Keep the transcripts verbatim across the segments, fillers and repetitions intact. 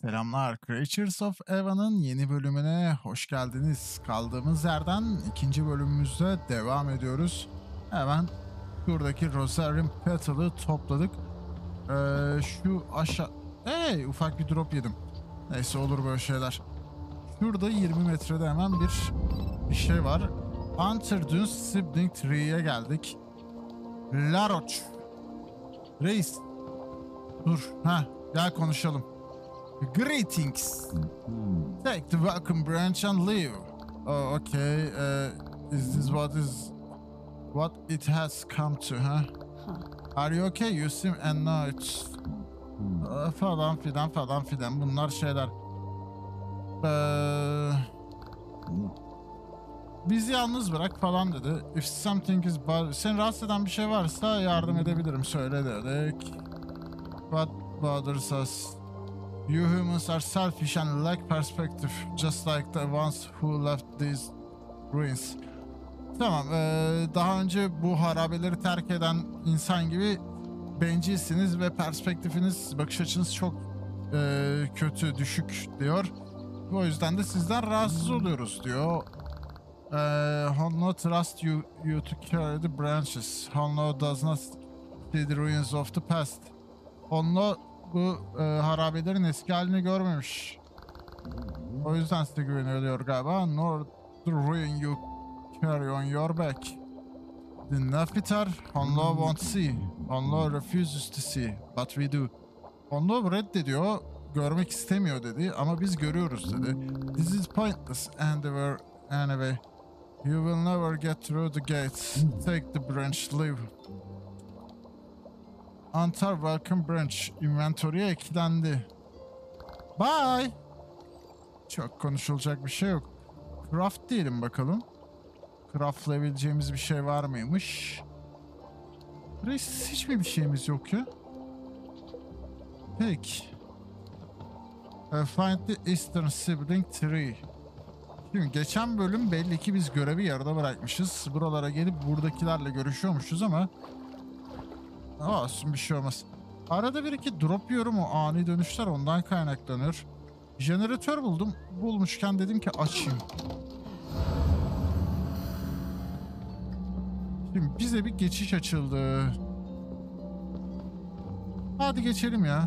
Selamlar, Creatures of Eva'nın yeni bölümüne hoş geldiniz. Kaldığımız yerden ikinci bölümümüzde devam ediyoruz. Hemen şuradaki Rosarium Petal'ı topladık. Ee, şu aşağı... Hey, ufak bir drop yedim. Neyse, olur böyle şeyler. Şurada yirmi metrede hemen bir bir şey var. Hunter Dunes Sibling Tree'ye geldik. Laroch. Reis. Dur, ha, gel konuşalım. Greetings. Take the welcome branch and leave. Oh, okay. Uh, is this what is what it has come to, huh? Are you okay? You seem annoyed. Uh, falan filan falan filan. Bunlar şeyler. Ee, bizi yalnız bırak falan dedi. If something is bad, seni rahatsız eden bir şey varsa yardım edebilirim, söyle dedik. What bothers us? You humans are selfish and lack perspective, just like the ones who left these ruins. Tamam, ee, daha önce bu harabeleri terk eden insan gibi bencilsiniz ve perspektifiniz, bakış açınız çok ee, kötü, düşük diyor. O yüzden de sizden rahatsız oluyoruz diyor. Ee, Honlo trust you, you to carry the branches. Honlo does not see the ruins of the past. Honlo bu e, harabelerin eski halini görmemiş. O yüzden size güveniyor diyor galiba. Nor the ruin you carry on your back. The Nafiter, Honlo won't see. Honlo refuses to see, but we do. Honlo reddediyor, görmek istemiyor dedi ama biz görüyoruz dedi. This is pointless endeavor anyway. You will never get through the gates. Take the branch, leave. Antar welcome branch inventory'e eklendi. Bye. Çok konuşulacak bir şey yok. Craft diyelim bakalım. Craftlayabileceğimiz bir şey var mıymış? Reis, hiç mi bir şeyimiz yok ya? Peki. Uh, find the Eastern Sibling Tree. Şimdi geçen bölüm belli ki biz görevi yarıda bırakmışız. Buralara gelip buradakilerle görüşüyormuşuz ama olsun, bir şey olmaz. Arada bir iki drop yiyorum, o ani dönüşler ondan kaynaklanıyor. Jeneratör buldum. Bulmuşken dedim ki açayım. Şimdi bize bir geçiş açıldı. Hadi geçelim ya.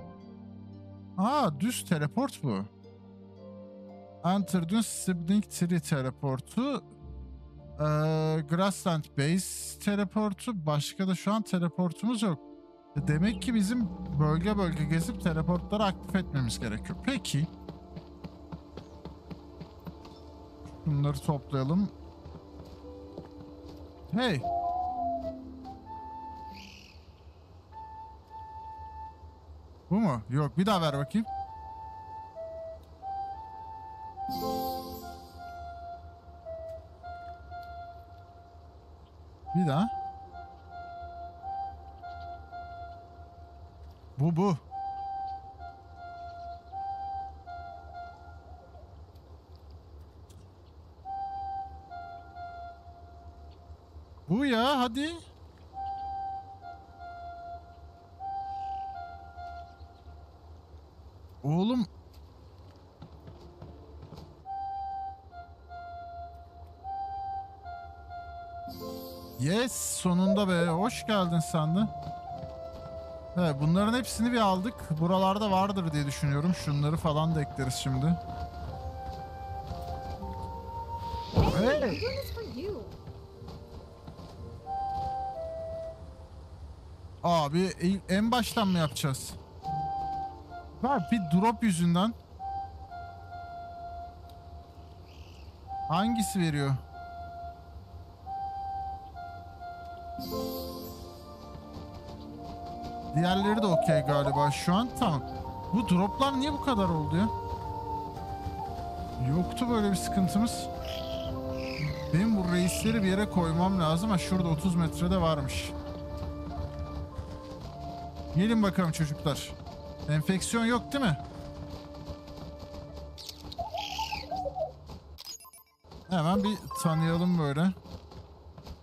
Aa, düz teleport bu. Enter düz Sibling Tree teleportu. Ee, Grassland Base teleportu. Başka da şu an teleportumuz yok. Demek ki bizim bölge bölge gezip teleportları aktif etmemiz gerekiyor. Peki. Bunları toplayalım. Hey. Bu mu? Yok, bir daha ver bakayım. Bir daha. Bu bu. Bu ya, hadi. Oğlum. Yes, sonunda be. Hoş geldin sen de. Evet, bunların hepsini bir aldık. Buralarda vardır diye düşünüyorum. Şunları falan da ekleriz şimdi. Hey. Abi en baştan mı yapacağız? Var bir drop yüzünden. Hangisi veriyor? Diğerleri de okey galiba şu an. Tamam. Bu droplar niye bu kadar oldu ya? Yoktu böyle bir sıkıntımız. Benim bu reisleri bir yere koymam lazım. Ha, şurada otuz metrede varmış. Gelin bakalım çocuklar. Enfeksiyon yok değil mi? Hemen bir tanıyalım böyle.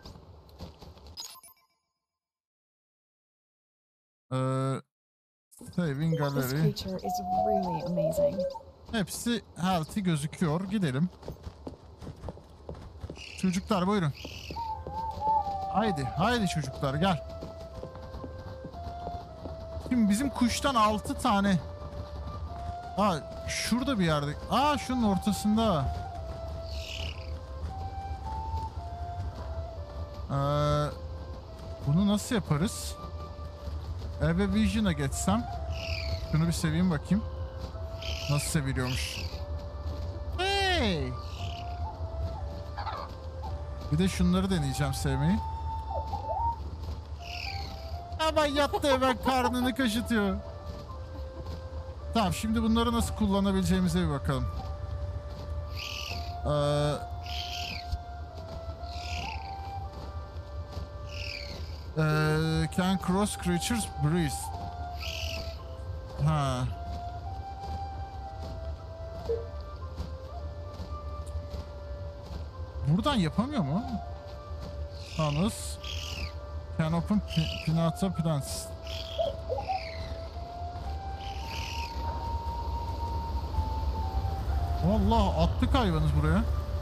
Ee, Saving This Gallery. creature is really amazing. Hepsi healthy gözüküyor. Gidelim. Çocuklar buyurun. Haydi, haydi çocuklar gel. Şimdi bizim kuştan altı tane. Aa, şurada bir yerde. Aa, şunun ortasında. Ee, bunu nasıl yaparız? Eve Vision'a geçsem. Şunu bir seveyim bakayım. Nasıl seviliyormuş. Hey! Bir de şunları deneyeceğim sevmeyi. Hemen yattı, hemen karnını kaşıtıyor. Tamam, şimdi bunları nasıl kullanabileceğimize bir bakalım. Ee, ee, can cross creatures breathe. Ha. Buradan yapamıyor mu? Yalnız can open pinata plants. Allah, attık hayvanız buraya.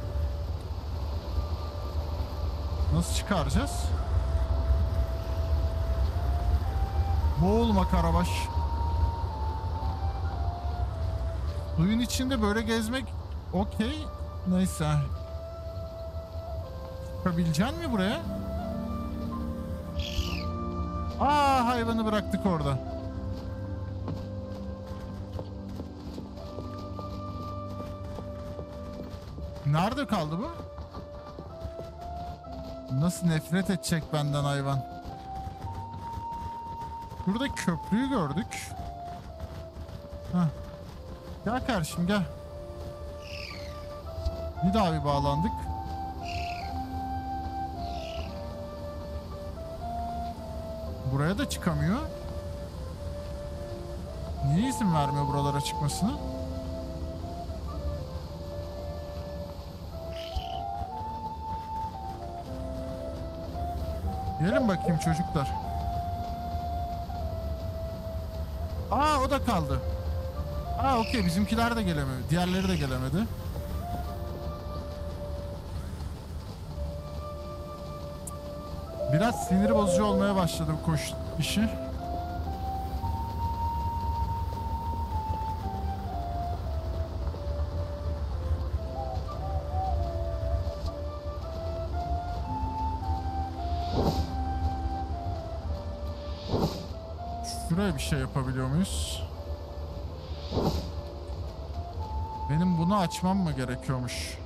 Nasıl çıkaracağız? Boğulma Karabaş. Suyun içinde böyle gezmek okey. Neyse. Çıkabilecek mi buraya? Aa, hayvanı bıraktık orada. Nerede kaldı bu? Nasıl nefret edecek benden hayvan? Burada köprüyü gördük. Heh. Gel kardeşim gel. Bir daha bir bağlandık. Buraya da çıkamıyor. Niye izin vermiyor buralara çıkmasına? Gelin bakayım çocuklar. Aa, o da kaldı. Aa, okey, bizimkiler de gelemedi. Diğerleri de gelemedi. Biraz sinir bozucu olmaya başladı bu koş işi. Şuraya bir şey yapabiliyor muyuz? Benim bunu açmam mı gerekiyormuş?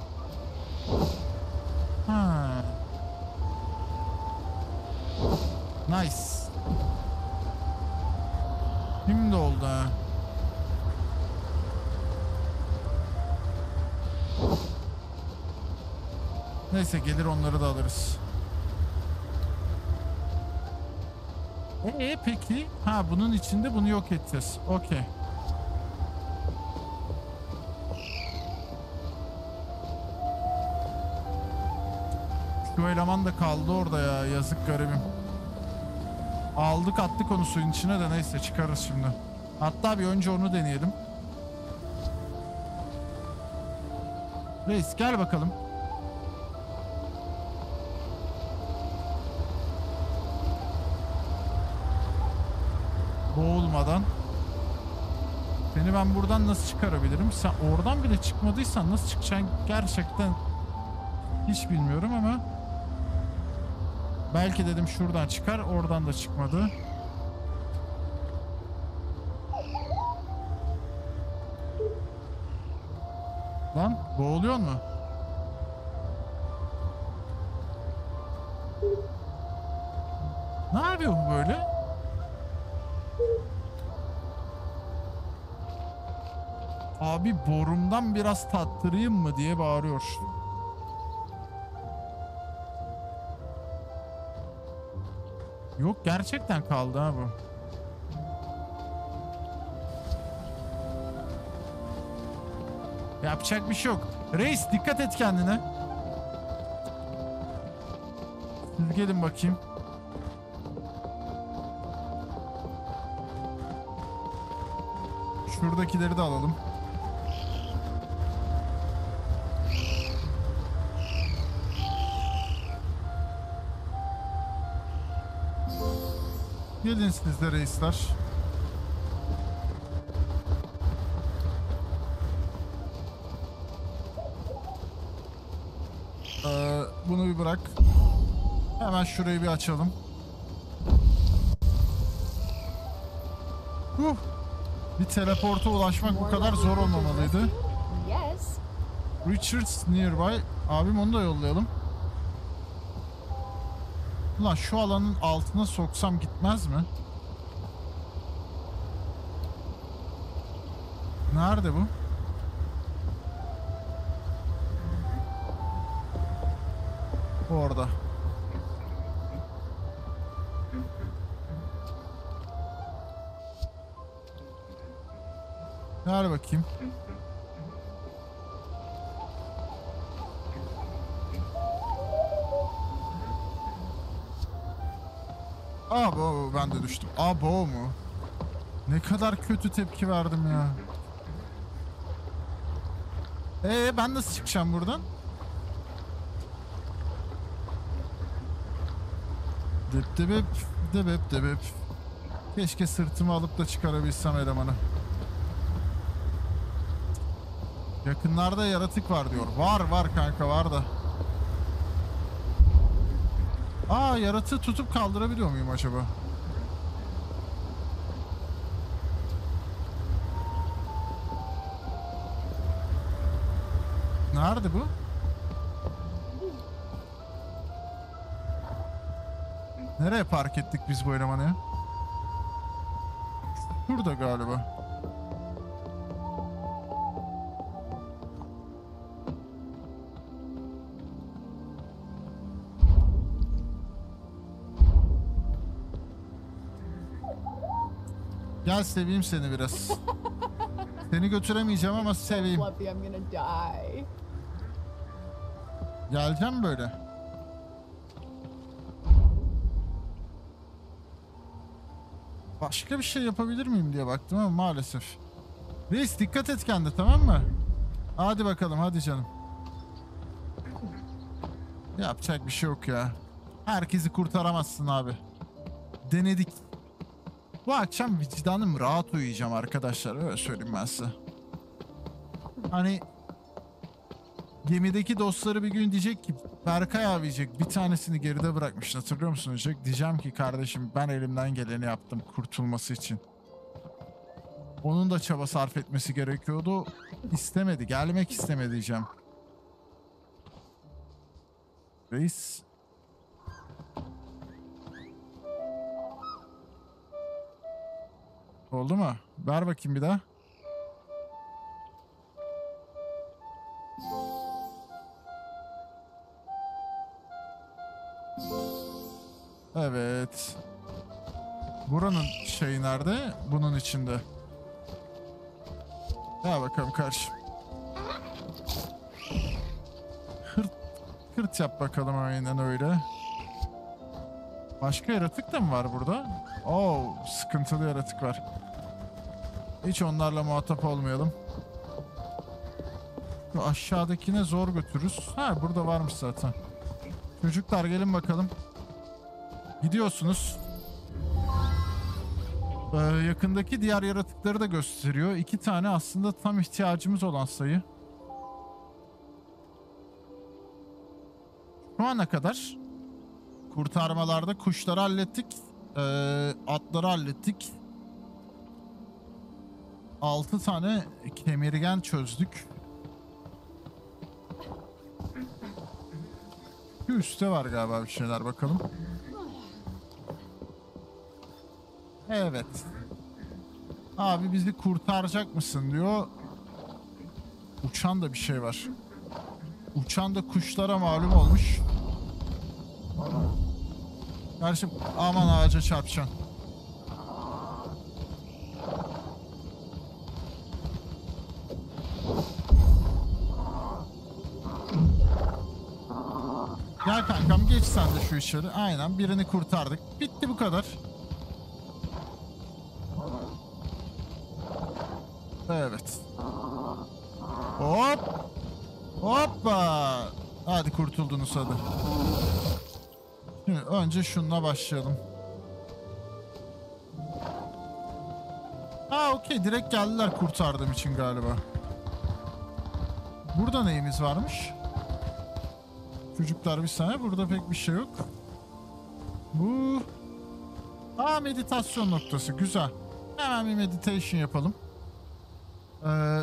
Ha. Nice. Şimdi oldu ha. Neyse, gelir onları da alırız. Ee peki? Ha, bunun içinde bunu yok edeceğiz. Okey. Şu eleman da kaldı orada ya. Yazık garibim. Aldık attık onu suyun içine de, neyse çıkarız şimdi. Hatta bir önce onu deneyelim. Reis gel bakalım. Boğulmadan. Seni ben buradan nasıl çıkarabilirim? Sen oradan bile çıkmadıysan nasıl çıkacaksın gerçekten hiç bilmiyorum ama belki dedim şuradan çıkar, oradan da çıkmadı. Lan boğuluyor mu? Ne yapıyor bu böyle? Abi borumdan biraz tattırayım mı diye bağırıyor. Yok, gerçekten kaldı ha bu. Yapacak bir şey yok. Reis dikkat et kendine. Siz gelin bakayım. Şuradakileri de alalım. Gelin siz de reisler. Ee, bunu bir bırak. Hemen şurayı bir açalım. Huh. Bir teleporta ulaşmak bu kadar zor olmamalıydı. Yes. Richards nearby. Abim onu da yollayalım. Ulan şu alanın altına soksam gitmez mi? Nerede bu? Orada. Ver bakayım. Abo, ben de düştüm. Abo mu? Ne kadar kötü tepki verdim ya. Ee ben nasıl çıkacağım buradan? Dip dibip, dibip dibip. Keşke sırtımı alıp da çıkarabilsem elemanı. Yakınlarda yaratık var diyor. Var var kanka, var da. Aa, yaratığı tutup kaldırabiliyor muyum acaba? Nerede bu? Nereye park ettik biz bu elemanı ya? Burada galiba. Gel seveyim seni biraz. Seni götüremeyeceğim ama seveyim. Fluffy, I'm gonna die. Geleceğim böyle. Başka bir şey yapabilir miyim diye baktım ama maalesef. Reis dikkat et kendine, tamam mı? Hadi bakalım, hadi canım. Yapacak bir şey yok ya. Herkesi kurtaramazsın abi. Denedik. Bu akşam vicdanım rahat uyuyacağım arkadaşlar. Öyle söyleyeyim ben size. Hani gemideki dostları bir gün diyecek ki Berkay abi diyecek, bir tanesini geride bırakmışsın, hatırlıyor musun diyecek. Diyeceğim ki kardeşim ben elimden geleni yaptım kurtulması için. Onun da çaba sarf etmesi gerekiyordu. İstemedi, gelmek istemedi diyeceğim. Reis. Oldu mu? Ver bakayım bir daha. Evet. Buranın şeyi nerede? Bunun içinde. Ya bakalım kardeşim. Hırt, hırt yap bakalım, aynen öyle. Başka yaratık da mı var burada? Oo, sıkıntılı yaratık var. Hiç onlarla muhatap olmayalım. Şu aşağıdakine zor götürürüz. Ha, burada varmış zaten. Çocuklar gelin bakalım. Gidiyorsunuz. Ee, yakındaki diğer yaratıkları da gösteriyor. İki tane aslında tam ihtiyacımız olan sayı. Şu ana kadar kurtarmalarda kuşları hallettik. Ee, atları hallettik. Altı tane kemirgen çözdük. Bir üstte var galiba bir şeyler, bakalım. Evet. Abi bizi kurtaracak mısın diyor. Uçan da bir şey var. Uçan da kuşlara malum olmuş. Kardeşim aman ağaca çarpacağım. Gel kankam, geç sen de şu içeri. Aynen, birini kurtardık. Bitti, bu kadar. Evet. Hop. Hoppa. Hadi kurtuldunuz hadi. Şimdi önce şununla başlayalım. Ha okey, direkt geldiler kurtardığım için galiba. Burada neyimiz varmış? Çocuklar bir saniye, burada pek bir şey yok. Bu... Aa, meditasyon noktası, güzel. Hemen bir meditation yapalım. Ee,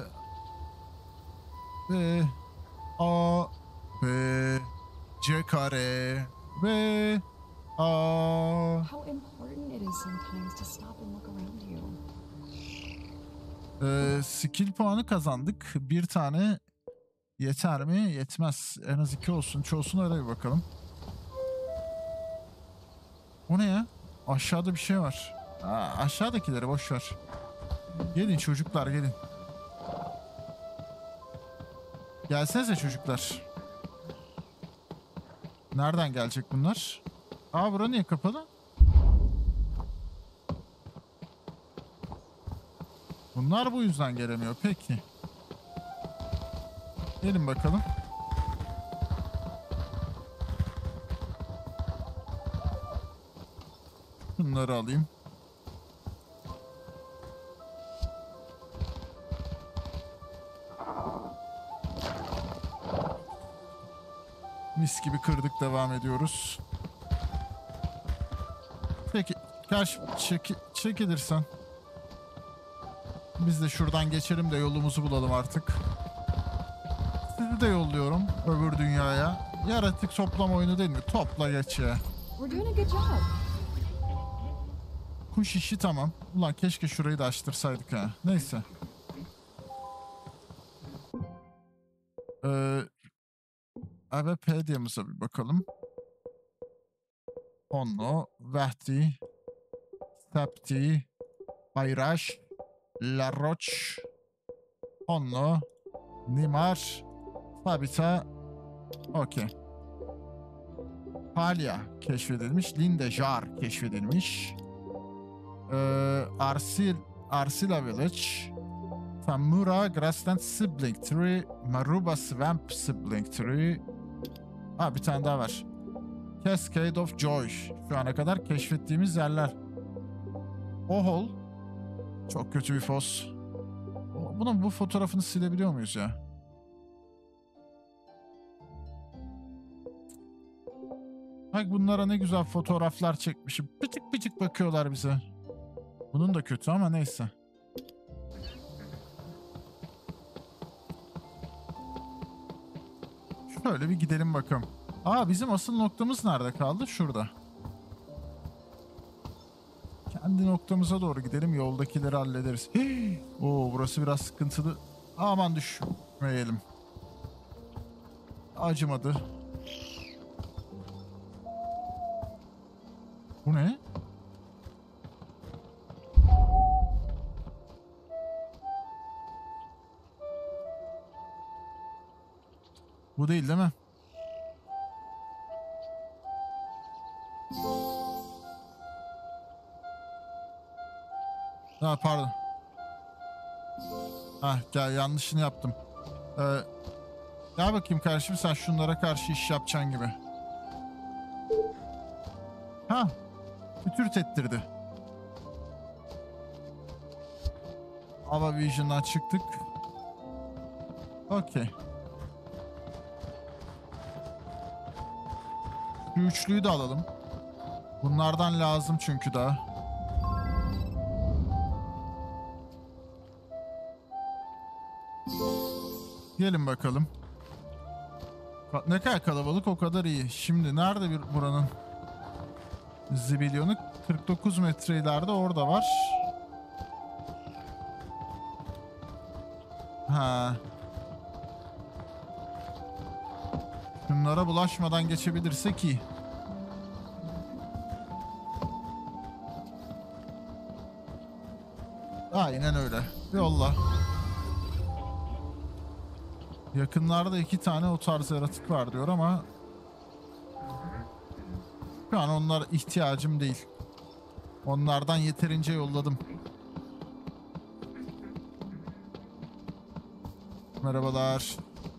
B A B C kare B A. How important it is sometimes to stop and look around you. Ee, skill puanı kazandık. Bir tane yeter mi? Yetmez. En az iki olsun. Çoğusun, öyle bir bakalım. O ne ya? Aşağıda bir şey var. Aa, aşağıdakileri boş ver. Gelin çocuklar, gelin. Gelsenize çocuklar. Nereden gelecek bunlar? Aa, bura niye kapalı? Bunlar bu yüzden gelemiyor. Peki. Gelin bakalım. Bunları alayım. Mis gibi kırdık, devam ediyoruz. Peki, karşı çeki, çekilirsen. Biz de şuradan geçelim de yolumuzu bulalım artık. Sizi de yolluyorum öbür dünyaya. Yaratık toplama oyunu değil mi? Topla geç ya. We're doing a good job. Kuş işi tamam. Ulan keşke şurayı da açtırsaydık ha. Neyse. Ee, Wikipedia'mıza bir bakalım. Onno, Vehdi, Septi, Bayraş, La Roche, Onno, Nimar, Fabita, okey. Palya keşfedilmiş. Lindejar keşfedilmiş. Ee, Arsil, Arsila Village, Tamura Grassland Sibling Tree, Maruba Swamp Sibling Tree. Ha, bir tane daha var. Cascade of Joy. Şu ana kadar keşfettiğimiz yerler. Ohol. Çok kötü bir fos. Bunun bu fotoğrafını silebiliyor muyuz ya? Bak, bunlara ne güzel fotoğraflar çekmişim. Pıtık pıtık bakıyorlar bize. Bunun da kötü ama neyse. Şöyle bir gidelim bakalım. Aa, bizim asıl noktamız nerede kaldı? Şurada. Kendi noktamıza doğru gidelim. Yoldakileri hallederiz. Hii! Oo, burası biraz sıkıntılı. Aman düşmeyelim. Acımadı. Bu ne? Bu değil değil mi? Ha, pardon. Ha, gel, yanlışını yaptım. Ee, gel bakayım kardeşim, sen şunlara karşı iş yapacaksın gibi. Ha, pütürt ettirdi. Hava Vision'dan çıktık. Okey. Şu üçlüyü de alalım. Bunlardan lazım çünkü daha. Gelin bakalım. Ne kadar kalabalık o kadar iyi. Şimdi nerede bir buranın zibilyonu? kırk dokuz metre ileride, orada var. Ha. Şunlara bulaşmadan geçebilirsek iyi. Aynen öyle. Yolla. Yakınlarda iki tane o tarz yaratık var diyor ama şu an onlar ihtiyacım değil. Onlardan yeterince yolladım. Merhabalar.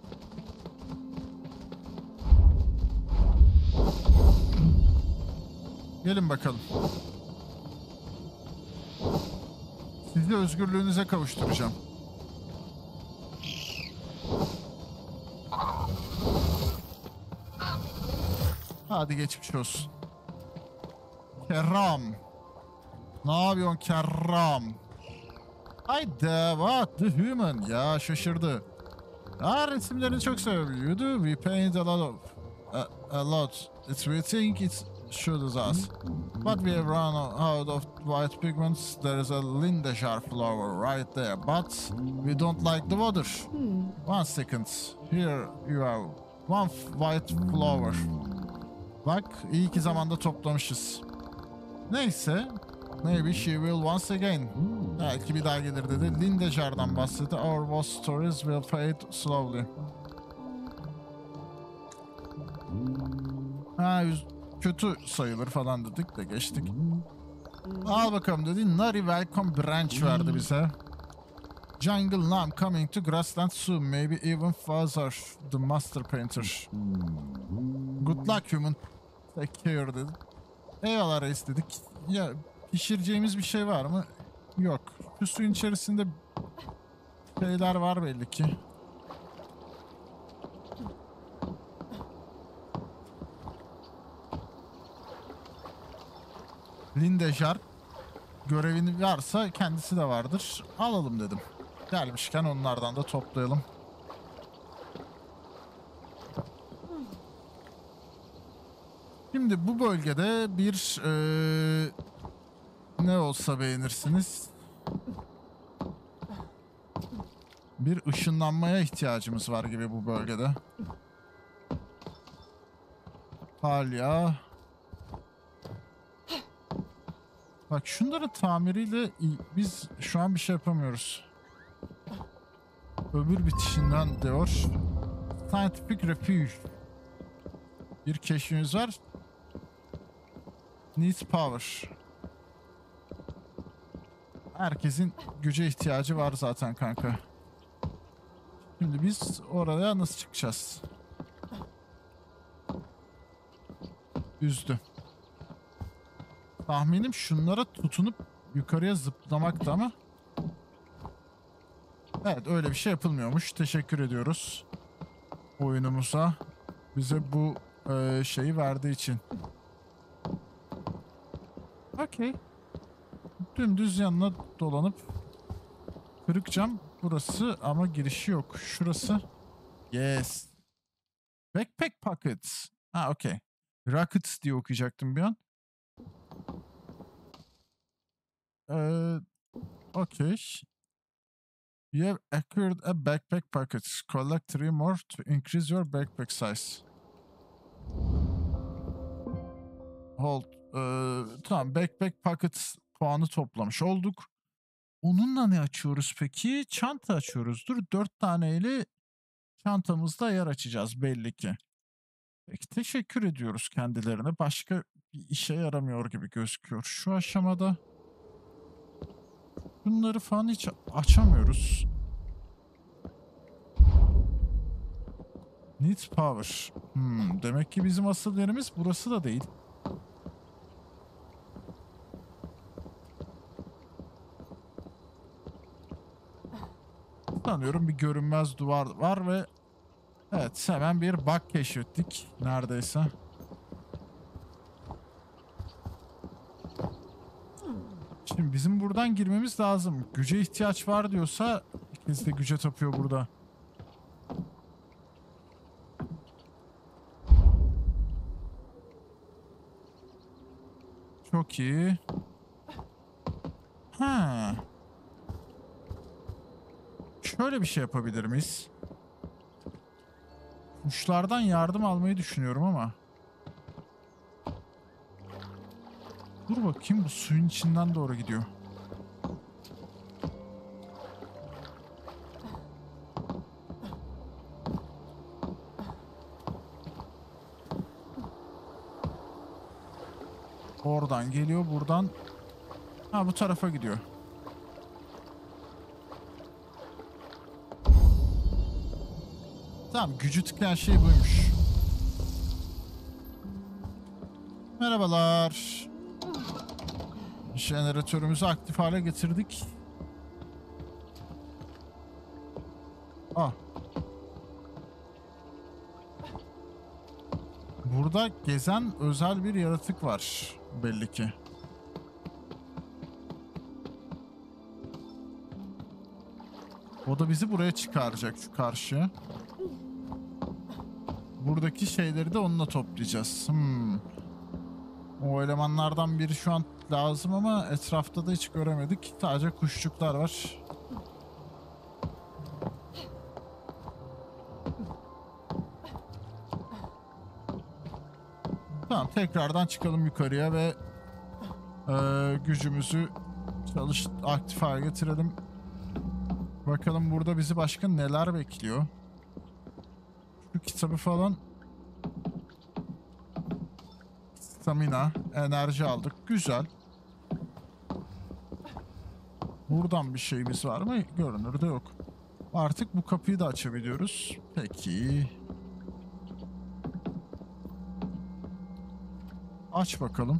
Gelin bakalım. Sizi özgürlüğünüze kavuşturacağım. Hadi geçmiş olsun. Kerram. Ne yapıyorsun Kerram? Haydi what the human. Ya şaşırdı. Ha, resimlerini çok seviyorum. You do. We paint a lot of a, a lot. It's we think it should us. But we have run out of white pigments. There is a Lindejar flower right there. But we don't like the water. Hmm. One second. Here you are. One white flower. Bak iyi ki zamanda toplamışız. Neyse. Maybe she will once again. Belki bir daha gelir dedi. Lindejar'dan bahsetti. Our war stories will fade slowly. Ha, kötü sayılır falan dedik de geçtik. Al bakalım dedi. Nari welcome branch verdi bize. Jungle now I'm coming to grassland soon. Maybe even Fazar the master painter. Good luck human. Take care dedi. Eyvallah reis dedik. Ya pişireceğimiz bir şey var mı? Yok. Şu suyun içerisinde şeyler var belli ki. Lindejar görevini varsa kendisi de vardır. Alalım dedim. Gelmişken onlardan da toplayalım. Şimdi bu bölgede bir ee, ne olsa beğenirsiniz. Bir ışınlanmaya ihtiyacımız var gibi bu bölgede. Palya. Bak şunların tamiriyle biz şu an bir şey yapamıyoruz. Öbür bitişinden diyor. Scientific Refuge. Bir keşfimiz var. Needs power. Herkesin güce ihtiyacı var zaten kanka. Şimdi biz oraya nasıl çıkacağız? Üzdü. Tahminim şunlara tutunup yukarıya zıplamakta ama. Evet öyle bir şey yapılmıyormuş. Teşekkür ediyoruz oyunumuza. Bize bu e, şeyi verdiği için. Okey. Dümdüz yanına dolanıp kırık cam burası ama girişi yok. Şurası. Yes. Backpack pockets. Ha okey. Rockets diye okuyacaktım bir an. Ee, okey. You have acquired a backpack pocket. Collect three more to increase your backpack size. Hold. Ee, tamam. Backpack pockets puanı toplamış olduk. Onunla ne açıyoruz peki? Çanta açıyoruzdur. Dört taneyle çantamızda yer açacağız belli ki. Peki teşekkür ediyoruz kendilerine. Başka bir işe yaramıyor gibi gözüküyor. Şu aşamada bunları falan hiç açamıyoruz. Need power. Hmm, demek ki bizim asıl yerimiz burası da değil. Sanıyorum bir görünmez duvar var ve evet hemen bir bug keşfettik neredeyse. Şimdi bizim buradan girmemiz lazım. Güce ihtiyaç var diyorsa ikimiz de güce tapıyor burada. Çok iyi. Ha. Şöyle bir şey yapabilir miyiz? Kuşlardan yardım almayı düşünüyorum ama. Dur bakayım bu suyun içinden doğru gidiyor. Oradan geliyor buradan. Ha bu tarafa gidiyor. Tamam, gücü tıkayan şey buymuş. Merhabalar. Jeneratörümüzü aktif hale getirdik. Ah. Burada gezen özel bir yaratık var belli ki. O da bizi buraya çıkaracak, şu karşıya. Buradaki şeyleri de onunla toplayacağız. Hmm. O elemanlardan biri şu an lazım ama etrafta da hiç göremedik. Sadece kuşçuklar var. Tamam, tekrardan çıkalım yukarıya ve e, gücümüzü çalış aktif hale getirelim. Bakalım burada bizi başka neler bekliyor. Şu kitabı falan. Stamina, enerji aldık. Güzel. Buradan bir şeyimiz var mı? Görünürde yok. Artık bu kapıyı da açabiliyoruz. Peki. Aç bakalım.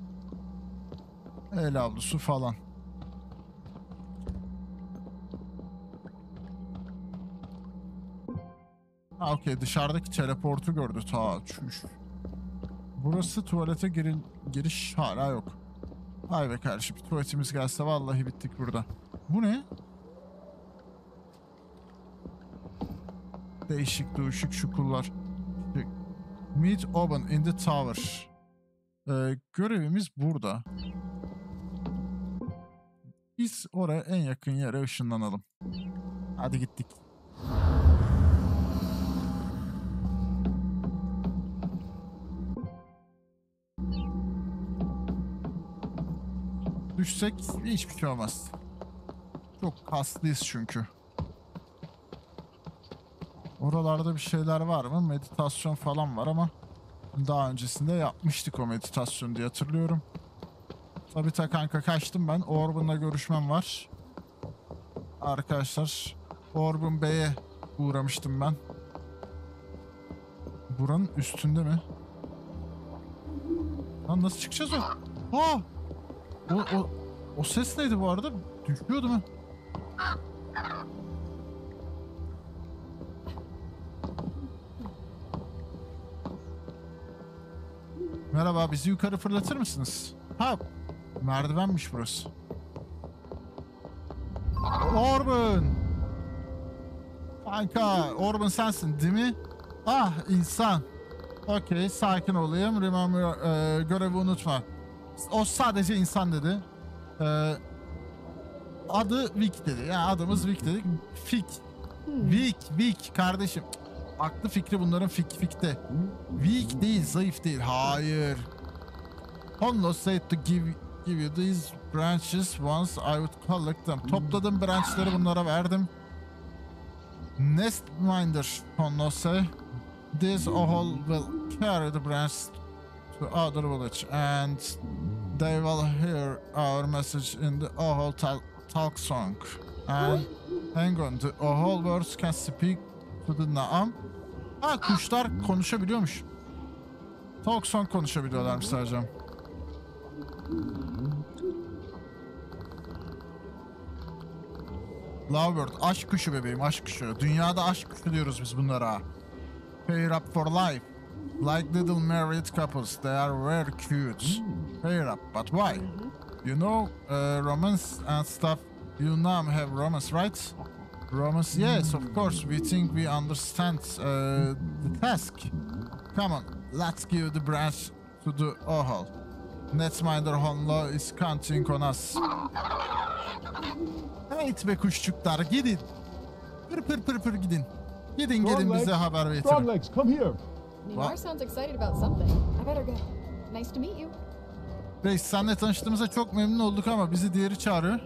El avlusu falan. Ha, okey, dışarıdaki teleportu gördü. Ta çüş. Burası tuvalete giril giriş hala yok. Vay be kardeşim, tuvaletimiz gelse vallahi bittik burada. Bu ne? Değişik değişik şukullar. Meet Oben in the tower. Ee, görevimiz burada. Biz oraya en yakın yere ışınlanalım. Hadi gittik. Düşsek hiçbir şey olmaz. Çok kaslıyız çünkü. Oralarda bir şeyler var mı? Meditasyon falan var ama daha öncesinde yapmıştık o meditasyonu diye hatırlıyorum. Tabii ta kanka, kaçtım ben. Orbun'la görüşmem var. Arkadaşlar, Orbun Bey'e uğramıştım ben. Buranın üstünde mi? Lan nasıl çıkacağız o? Aa! O, o, o ses neydi bu arada? Düşüyordu mu? Merhaba, bizi yukarı fırlatır mısınız? Ha, merdivenmiş burası. Orban! Kanka, Orban sensin değil mi? Ah, insan. Okey, sakin olayım. Remember, e, görevi unutma. O sadece insan dedi. E, adı Vic dedi. Yani adımız Vic dedik. Fik. Vic, Vic kardeşim. Aklı fikri bunların fik fikte. Weak değil, zayıf değil. Hayır. Honlo said to give, give you these branches once I would collect them. Topladım branchları, bunlara verdim. Nest minder, Honlo say. This owl will carry the branch to other village and they will hear our message in the owl tal talk song. And hang on, the owl words can speak to the Naam. Ha, kuşlar konuşabiliyormuş. Talk song konuşabiliyorlarmış sadece. Lovebird, aşk kuşu bebeğim, aşk kuşu. Dünyada aşk kuşu diyoruz biz bunlara. Pair up for life. Like little married couples, they are very cute. Pair up, but why? You know, uh, romance and stuff. You now have romance, right? Romance, yes, of course. We think we understand uh, the task. Come on, let's give the branch to the owl. Netminder Honlo is counting on us. Evet be kuşçuklar, gidin. Pır pır pır pır gidin. Gidin gelin bize haber getirin. Froglegs, come here. Neymar sounds excited about something. I better go. Nice to meet you. Reis, seninle tanıştığımıza çok memnun olduk ama bizi diğeri çağırıyor.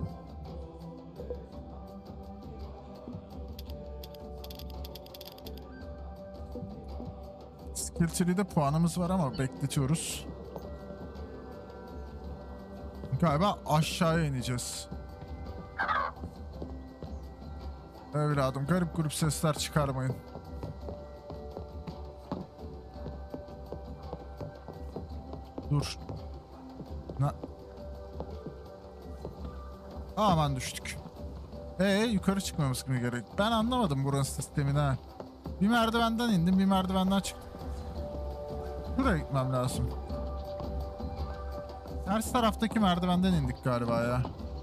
Skill tree'de puanımız var ama bekletiyoruz. Galiba aşağıya ineceğiz. Evladım, garip grup sesler çıkarmayın. Dur. Na Aman düştük. Ee yukarı çıkmamız mı gerek? Ben anlamadım buranın sistemini ha. Bir merdivenden indim, bir merdivenden çıktım. Buraya gitmem lazım. Ters taraftaki merdivenden indik galiba ya.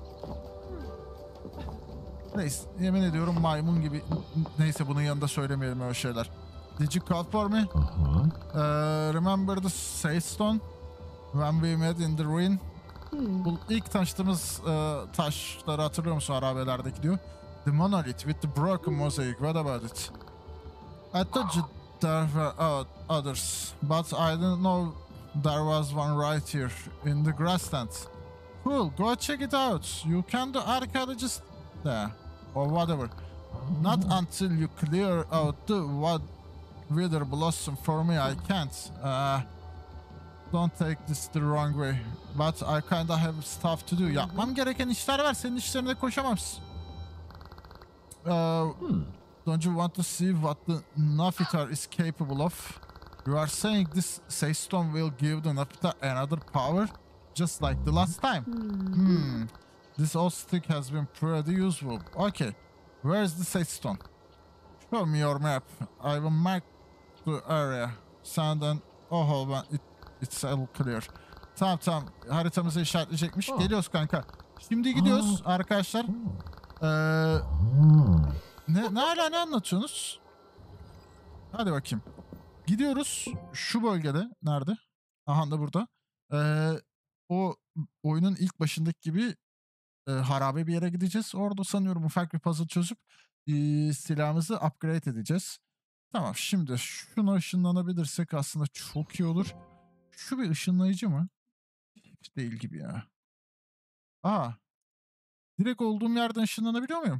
Neyse, yemin ediyorum maymun gibi. Neyse, bunun yanında söylemeyelim öyle şeyler. Did you call for me? Uh-huh. Uh, remember the Sage Stone? When we met in the ruin? Hmm. Bu ilk taştığımız uh, taşları hatırlıyor musun harabelerdeki diyor. The monolith with the broken mosaic. What about it? I thought you there were uh, others, but I didn't know there was one right here in the grassland. Cool, go check it out. You can do archaeologist there, or whatever. Not until you clear out the what wither blossom for me. I can't. Uh, don't take this the wrong way, but I kinda have stuff to do. Yapmam gereken işler var. Senin işlerine koşamam. Uh, Hmm. Don't you want to see what the Nafitar is capable of? You are saying this Sage Stone will give the Nafitar another power, just like the last time. Hmm. This old stick has been pretty useful. Okay. Where is the Sage Stone? Show me your map. I will mark the area. Sand and oh, ben, it, it's all clear. Tamam tamam. Haritamızı işaretleyecekmiş. Oh. Geliyoruz kanka. Şimdi gidiyoruz arkadaşlar. Ee, Hmm. ne, ne hala ne anlatıyorsunuz? Hadi bakayım. Gidiyoruz şu bölgede. Nerede? Aha da burada. Ee, o oyunun ilk başındaki gibi e, harabe bir yere gideceğiz. Orada sanıyorum ufak bir puzzle çözüp e, silahımızı upgrade edeceğiz. Tamam, şimdi şuna ışınlanabilirsek aslında çok iyi olur. Şu bir ışınlayıcı mı? Hiç değil gibi ya. Aa. Direkt olduğum yerden ışınlanabiliyor muyum?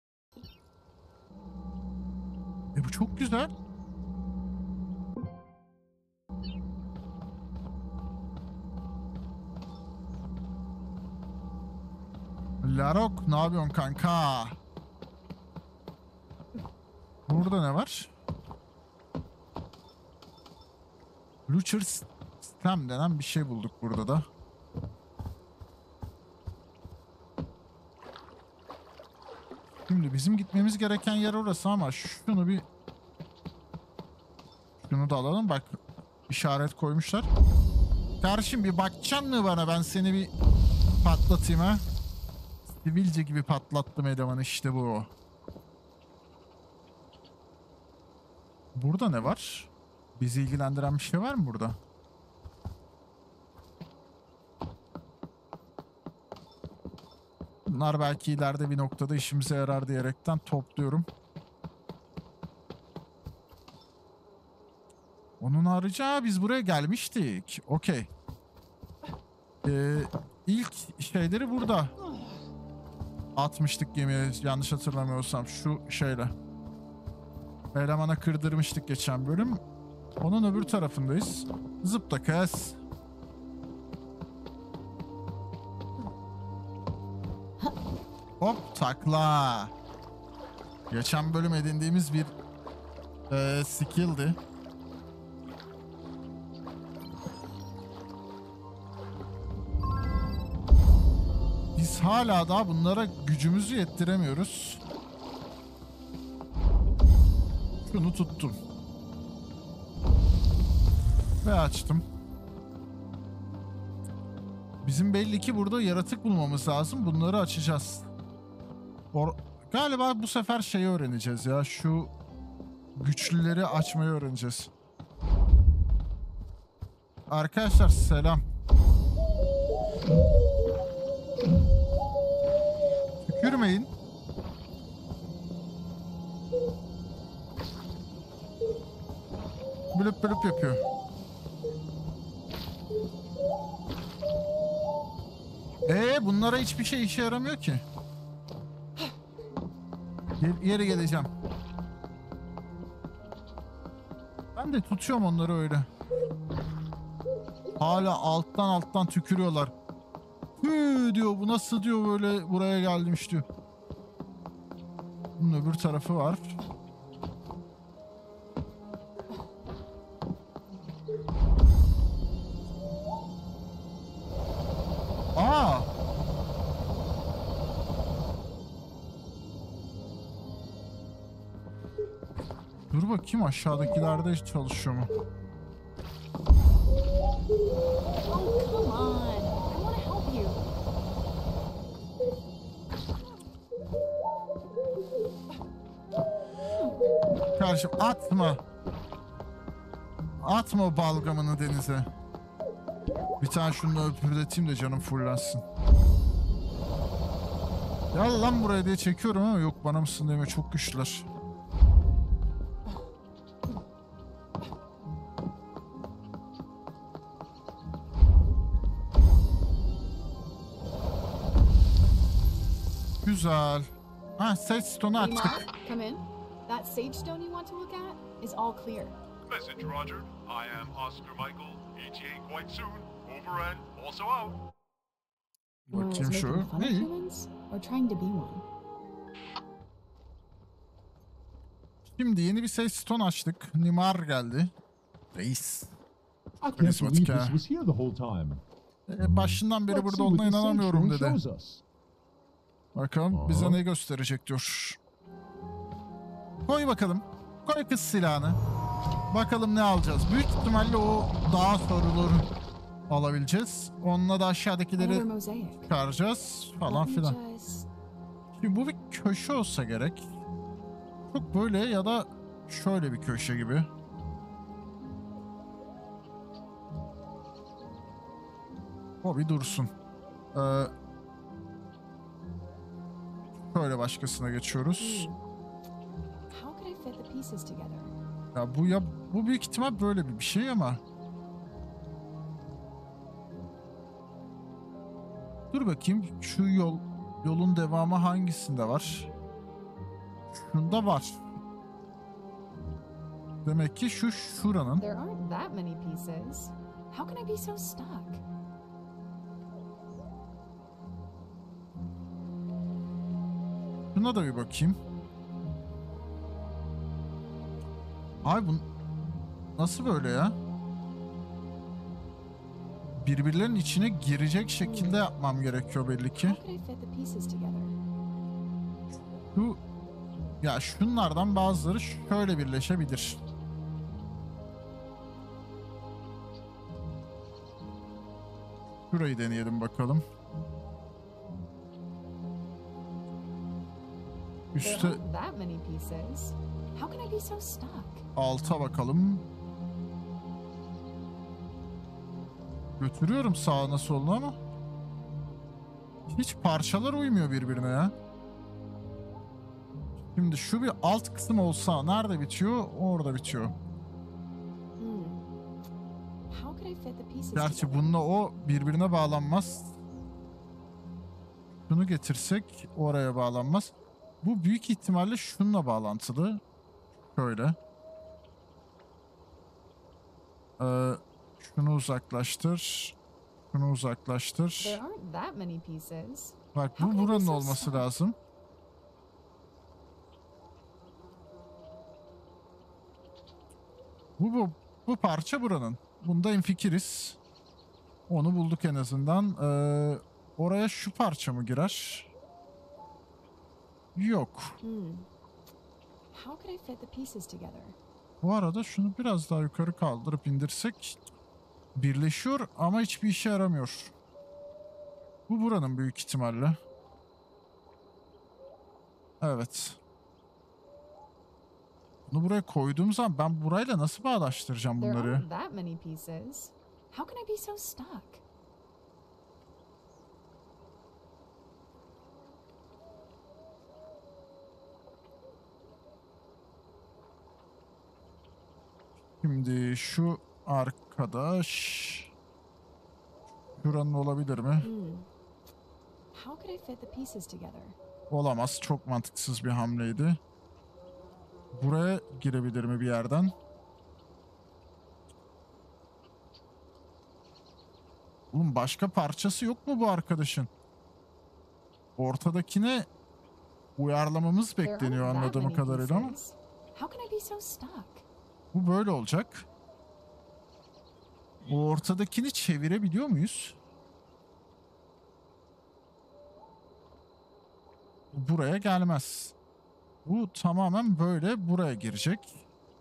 E bu çok güzel. Larok, ne yapıyorsun kanka? Burada ne var? Lucher Stem denen bir şey bulduk burada da. Şimdi bizim gitmemiz gereken yer orası ama şunu bir şunu da alalım. Bak, işaret koymuşlar. Kardeşim bir bakacaksın mı bana? Ben seni bir patlatayım ha. Sivilce gibi patlattım elemanı, işte bu. Burada ne var? Bizi ilgilendiren bir şey var mı burada? Bunlar belki ileride bir noktada işimize yarar diyerekten topluyorum. Onun harici ha, biz buraya gelmiştik. Okey. Ee, ilk şeyleri burada atmıştık gemiye, yanlış hatırlamıyorsam şu şeyle. Elemana kırdırmıştık geçen bölüm. Onun öbür tarafındayız. Zıpla kız. Hop takla. Geçen bölüm edindiğimiz bir e, skill'di. Biz hala daha bunlara gücümüzü yettiremiyoruz. Şunu tuttum. Ve açtım. Bizim belli ki burada yaratık bulmamız lazım. Bunları açacağız. Or Galiba bu sefer şeyi öğreneceğiz ya. Şu güçlüleri açmayı öğreneceğiz. Arkadaşlar selam. Tükürmeyin. Blüp blüp yapıyor. Ee, bunlara hiçbir şey işe yaramıyor ki. Yer, yere geleceğim. Ben de tutuyorum onları öyle. Hala alttan alttan tükürüyorlar. Hı diyor, bu nasıl diyor böyle buraya gelmiş diyor. Bunun öbür tarafı var. Dur bakayım aşağıdakilerde hiç çalışıyor mu? Oh, come on. I want to help you. Kardeşim atma. Atma o balgamını denize. Bir tane şunu öpürdeteyim de canım fullensin. Ya lan buraya diye çekiyorum ama yok bana mısın deme, çok güçlüler. Güzel. Ha, Sage Stone'u Hey, açtık. Mom, come in. That sage stone you want to look at is all clear. Message, Roger. I am Oscar Michael, E T A quite soon. Over and also out. Was Bakayım şu. making fun of İyi. humans or trying to be one? Şimdi yeni bir Sage Stone açtık. Nimar geldi. Reis. I can't Karizmatik believe ha. this was here the whole time. Ee, başından beri Let's burada see what olduğuna the sage inanamıyorum stone dedi. shows us. Bakalım bize Aha. ne gösterecek diyor. Koy bakalım. Koy kız silahını. Bakalım ne alacağız. Büyük ihtimalle o daha soruları alabileceğiz. Onunla da Another aşağıdakileri mosaic. çıkaracağız falan Let me filan. just- Şimdi bu bir köşe olsa gerek. Çok böyle ya da şöyle bir köşe gibi. O bir dursun. Ee, şöyle başkasına geçiyoruz. Hmm. How could I fit the pieces together? Ya bu ya bu büyük ihtimal böyle bir bir şey ama. Dur bakayım şu yol yolun devamı hangisinde var? Şunda var. Demek ki şu şuranın. There aren't that many pieces. How can I be so stuck? Şuna da bir bakayım. Ay bu nasıl böyle ya? Birbirlerinin içine girecek şekilde yapmam gerekiyor belli ki. How could I fit the pieces together? Şu ya şunlardan bazıları şöyle birleşebilir. Şurayı deneyelim bakalım. There Üste aren't that many pieces. How can I be so stuck? alta bakalım. Götürüyorum sağına soluna ama hiç parçalar uymuyor birbirine ya. Şimdi şu bir alt kısım olsa nerede bitiyor? Orada bitiyor. Hmm. How could I fit the pieces Gerçi together? bununla o birbirine bağlanmaz. Şunu getirsek oraya bağlanmaz. Bu büyük ihtimalle şununla bağlantılı. Şöyle. Ee, şunu uzaklaştır. Şunu uzaklaştır. There aren't that many pieces. Bak How bu can I be buranın so olması stuck? lazım. Bu, bu bu parça buranın. Bunda hemfikiriz. Onu bulduk en azından. Ee, oraya şu parça mı girer? Yok. Hmm. How could I fit the pieces together? Bu arada şunu biraz daha yukarı kaldırıp indirsek birleşiyor ama hiçbir işe yaramıyor. Bu buranın büyük ihtimalle. Evet. Bunu buraya koyduğum zaman ben burayla nasıl bağdaştıracağım There bunları? aren't that many pieces. How can I be so stuck? Şimdi şu arkadaş şuranın olabilir mi? Hmm. How could I fit the pieces together? Olamaz. Çok mantıksız bir hamleydi. Buraya girebilir mi bir yerden? Oğlum başka parçası yok mu bu arkadaşın? Ortadakine uyarlamamız There bekleniyor aren't that anladığım many kadarıyla ama pieces. How can I be so stuck? bu böyle olacak. Bu ortadakini çevirebiliyor muyuz? Bu buraya gelmez. Bu tamamen böyle buraya girecek.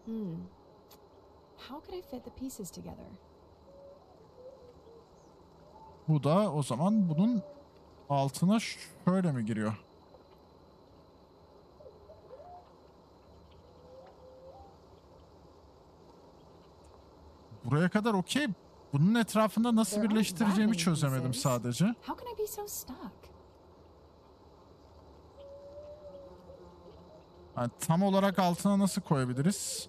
Hmm. How could I fit the pieces together? Bu da o zaman bunun altına şöyle mi giriyor? Buraya kadar okey. Bunun etrafında nasıl There aren't that birleştireceğimi many çözemedim pieces. sadece. How can I be so stuck? Yani tam olarak altına nasıl koyabiliriz?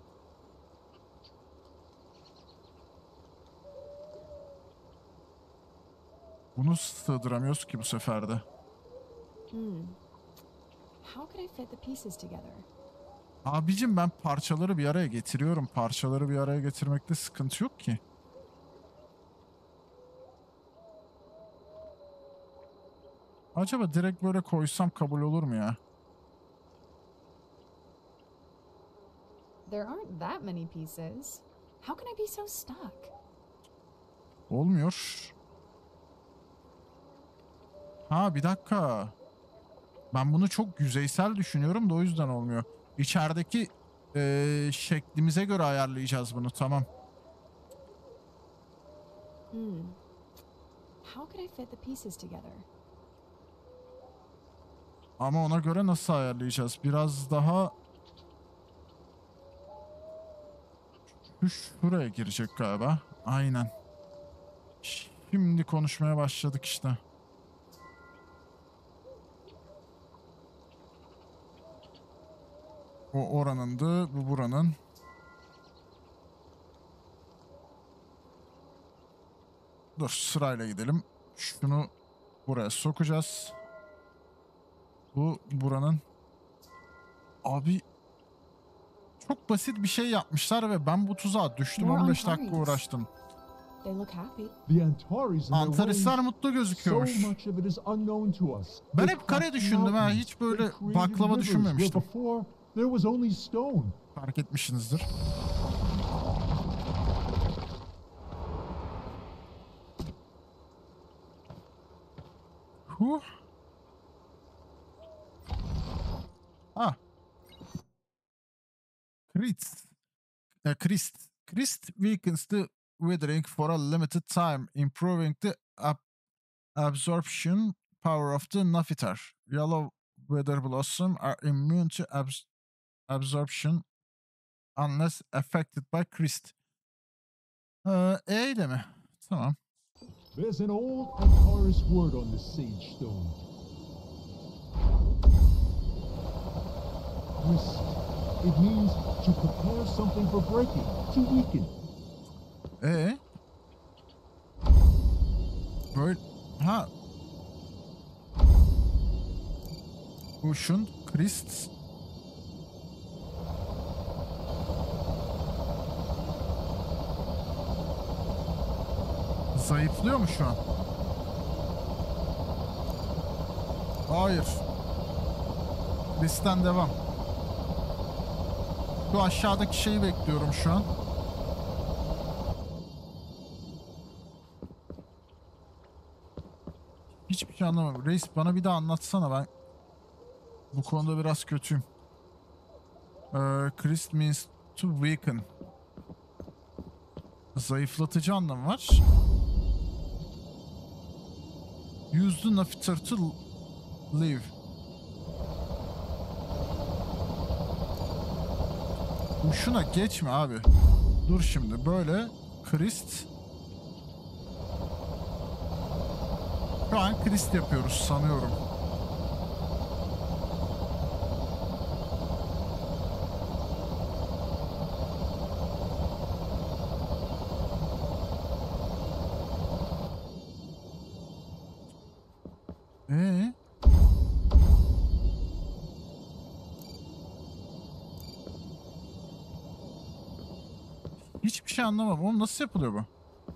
Bunu sığdıramıyoruz ki bu sefer de. Hmm. How could I fit the pieces together? Abicim ben parçaları bir araya getiriyorum. Parçaları bir araya getirmekte sıkıntı yok ki. Acaba direkt böyle koysam kabul olur mu ya? There aren't that many pieces. How can I be so stuck? Olmuyor. Ha bir dakika. Ben bunu çok yüzeysel düşünüyorum da o yüzden olmuyor. İçerideki eee, şeklimize göre ayarlayacağız bunu, tamam. Hmm. How could I fit the pieces together? Ama ona göre nasıl ayarlayacağız? Biraz daha şu şuraya girecek galiba. Aynen. Şimdi konuşmaya başladık işte. O oranındı, bu buranın. Dur sırayla gidelim. Şunu buraya sokacağız. Bu buranın. Abi çok basit bir şey yapmışlar ve ben bu tuzağa düştüm. More on beş dakika Antares. uğraştım. They look happy. The Antares and their Antaresler ways, mutlu so gözüküyormuş. much of it is unknown to us. Ben They hep kare cracked düşündüm ha, mountains. hiç böyle They created baklava rivers where düşünmemiştim. before there was only stone. Fark etmişsinizdir. Huh. Ah. Christ. Uh, Christ. Christ weakens the withering for a limited time, improving the ab absorption power of the Naphitar. Yellow Weather Blossom are immune to abs absorption unless affected by Christ. Ee, E ile mi? Tamam. There's an old Antares word on the sage stone. Grist. It means to prepare something for breaking, to weaken. E böyle ha Kuşun Christ zayıflıyor mu şu an? Hayır. Christ'ten devam. Şu aşağıdaki şeyi bekliyorum şu an. Hiçbir şey anlamadım. Reis bana bir daha anlatsana, ben bu konuda biraz kötüyüm. Ee, Christ means to weaken. Zayıflatıcı anlamı var. Use the Naphitar to live. Bu şuna geçme abi. Dur şimdi böyle Christ. Şu an Christ yapıyoruz sanıyorum. Ee? Hiçbir şey anlamadım. Oğlum nasıl yapılıyor bu?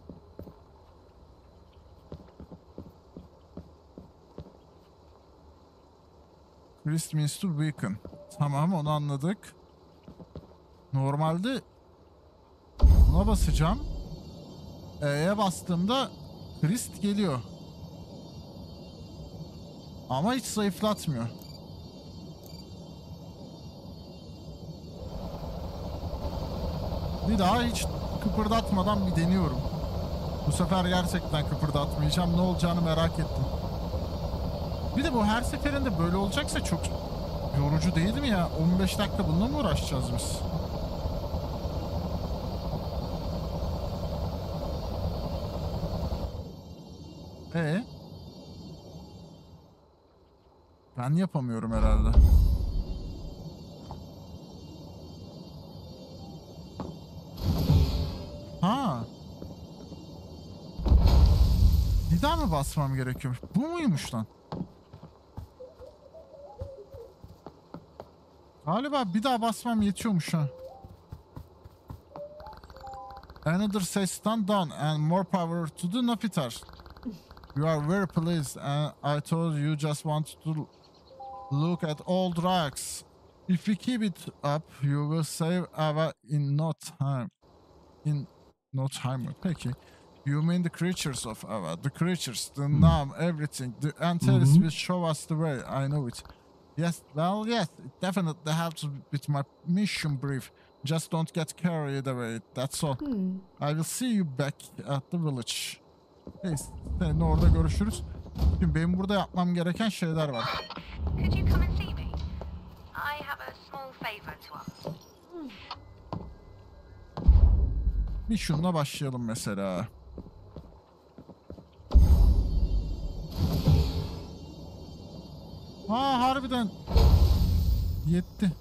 Christ means to weaken. Tamam, onu anladık. Normalde buna basacağım. E'ye bastığımda Christ geliyor. Ama hiç zayıflatmıyor. Bir daha hiç kıpırdatmadan bir deniyorum. Bu sefer gerçekten kıpırdatmayacağım. Ne olacağını merak ettim. Bir de bu her seferinde böyle olacaksa çok yorucu değil mi ya? on beş dakika bununla mı uğraşacağız biz? Ee? Ben yapamıyorum herhalde. Ha. Bir daha mı basmam gerekiyormuş? Bu muymuş lan? Galiba bir daha basmam yetiyormuş ha. Another says done done and more power to the Napitar. You are very pleased and I told you just wanted to look at old rocks. If we keep it up, you will save Ava in no time. In no time. Peki. You mean the creatures of Ava, the creatures, the Nam, everything. The Antares Mhm. will show us the way. I know it. Yes, well, yes, it definitely helps with my mission brief. Just don't get carried away. That's all. Hmm. I will see you back at the village. Neyse, seninle orada görüşürüz. Şimdi benim burada yapmam gereken şeyler var. Could you come and see me? I have a small favor to ask. Bir şununla başlayalım mesela. Aa, harbiden yetti.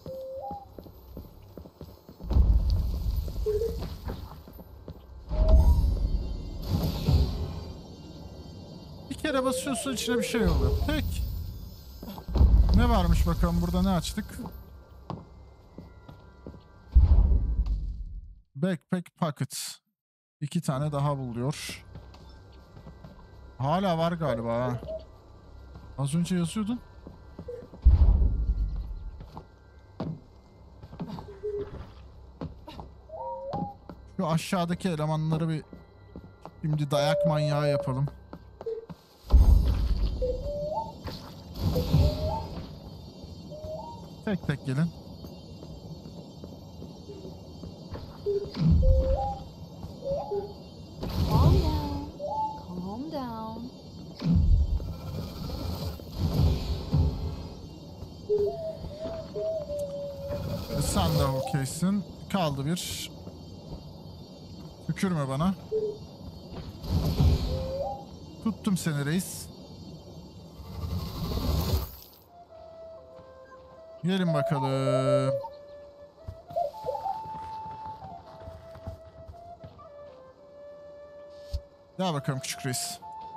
Bir kere basıyorsun, içine bir şey oluyor. Peki. Ne varmış bakalım, burada ne açtık? Backpack Pocket. İki tane daha buluyor. Hala var galiba ha. Az önce yazıyordun. Şu aşağıdaki elemanları bir şimdi dayak manyağı yapalım. Tek tek gelin. Calm down. Calm down. E sen de okeysin. Kaldı bir. Tükürme bana. Tuttum seni reis. Gelin bakalım. Gel bakalım küçük reis.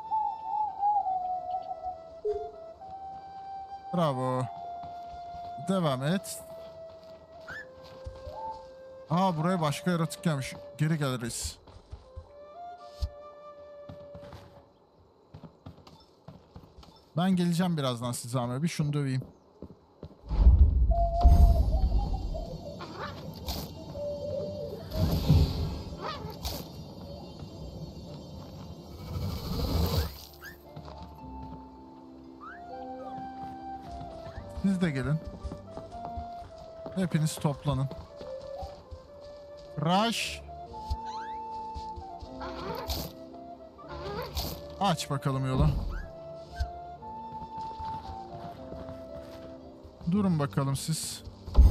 Bravo. Devam et. Aa, buraya başka yaratık gelmiş. Geri gel reis. Ben geleceğim birazdan size ama bir şunu döveyim. Siz de gelin. Hepiniz toplanın. Rush. Aç bakalım yolu. Durun bakalım siz.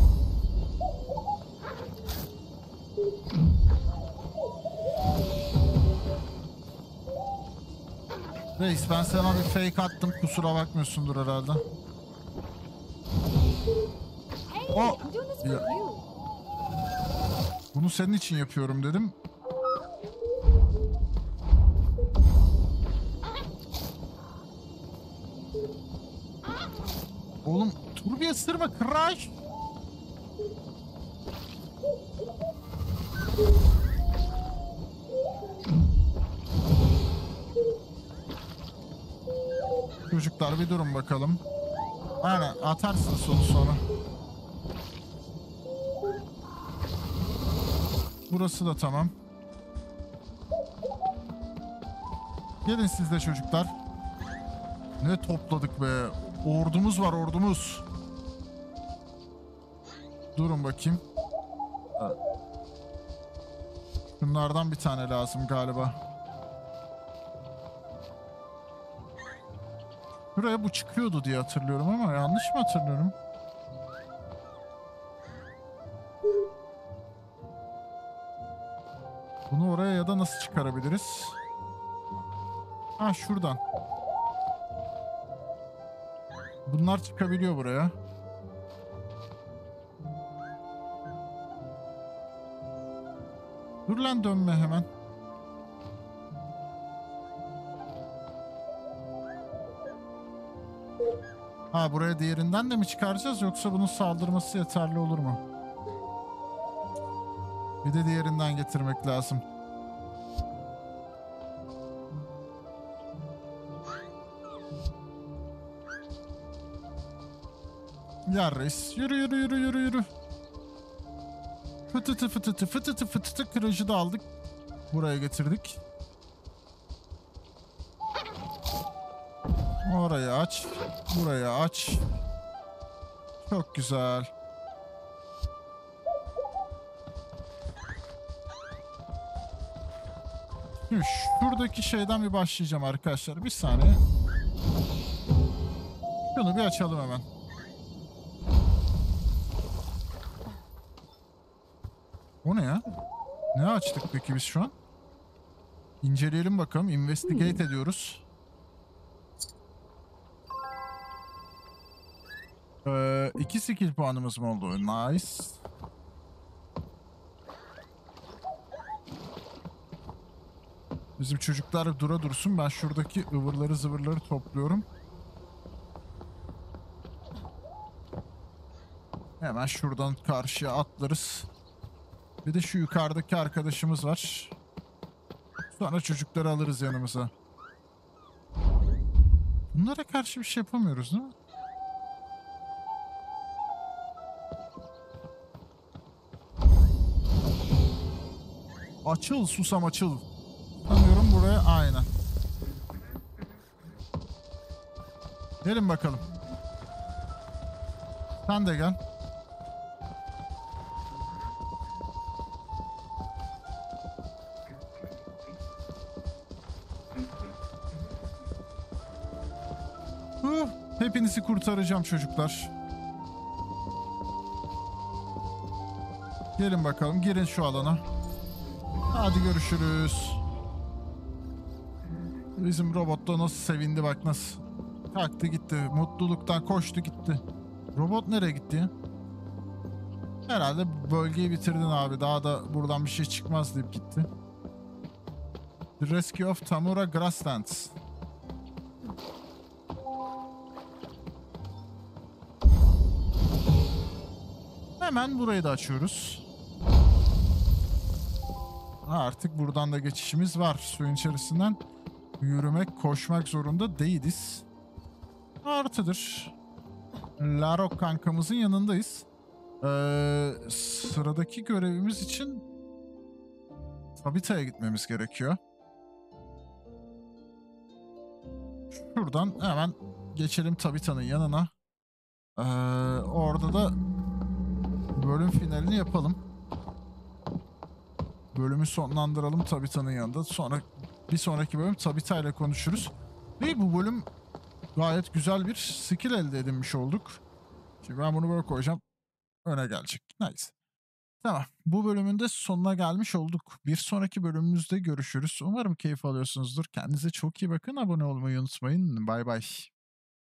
Reis, ben sana bir fake attım. Kusura bakmıyorsundur herhalde. Hey, Oh, I'm doing this for yeah. you. Bunu senin için yapıyorum dedim. Oğlum dur bir ısırma, Crash. Çocuklar bir durun bakalım. Aynen, atarsınız onu sonra. Burası da tamam. Gelin siz de çocuklar. Ne topladık be. Ordumuz var, ordumuz. Durun bakayım. Bunlardan bir tane lazım galiba. Buraya bu çıkıyordu diye hatırlıyorum ama yanlış mı hatırlıyorum? Bunu oraya ya da nasıl çıkarabiliriz? Ha, şuradan. Bunlar çıkabiliyor buraya. Dur lan, dönme hemen. Ha, buraya diğerinden de mi çıkaracağız yoksa bunun saldırması yeterli olur mu? Bir de diğerinden getirmek lazım. Ya reis, yürü yürü yürü yürü yürü. Fıtıtı fıtıtı fıtıtı fıtıtı kırıcı da aldık. Buraya getirdik. Orayı aç. Burayı aç. Çok güzel. Şimdi şuradaki şeyden bir başlayacağım arkadaşlar. Bir saniye. Şunu bir açalım hemen. O ne ya? Ne açtık peki biz şu an? İnceleyelim bakalım. Investigate ediyoruz. Ee, iki skill puanımız mı oldu? Nice. Bizim çocuklar dura dursun. Ben şuradaki ıvırları zıvırları topluyorum. Hemen şuradan karşıya atlarız. Bir de şu yukarıdaki arkadaşımız var. Sonra çocukları alırız yanımıza. Bunlara karşı bir şey yapamıyoruz değil mi? Açıl susam açıl. Sanıyorum buraya aynen. Gelin bakalım. Sen de gel. Huh, hepinizi kurtaracağım çocuklar. Gelin bakalım, girin şu alana. Hadi görüşürüz. Bizim robot da nasıl sevindi bak, nasıl. Kalktı gitti. Mutluluktan koştu gitti. Robot nereye gitti ya? Herhalde bölgeyi bitirdin abi. Daha da buradan bir şey çıkmaz deyip gitti. The Rescue of Tamura Grasslands. Hemen burayı da açıyoruz. Artık buradan da geçişimiz var. Suyun içerisinden yürümek, koşmak zorunda değiliz. Artıdır. Larok kankamızın yanındayız. Ee, sıradaki görevimiz için Tabita'ya gitmemiz gerekiyor. Şuradan hemen geçelim Tabita'nın yanına. Ee, orada da bölüm finalini yapalım. Bölümü sonlandıralım Tabita'nın yanında. Sonra bir sonraki bölüm Tabita ile konuşuruz. Ve bu bölüm gayet güzel bir skill elde edinmiş olduk. Şimdi ben bunu böyle koyacağım. Öne gelecek. Nice. Tamam. Bu bölümün de sonuna gelmiş olduk. Bir sonraki bölümümüzde görüşürüz. Umarım keyif alıyorsunuzdur. Kendinize çok iyi bakın. Abone olmayı unutmayın. Bay bay.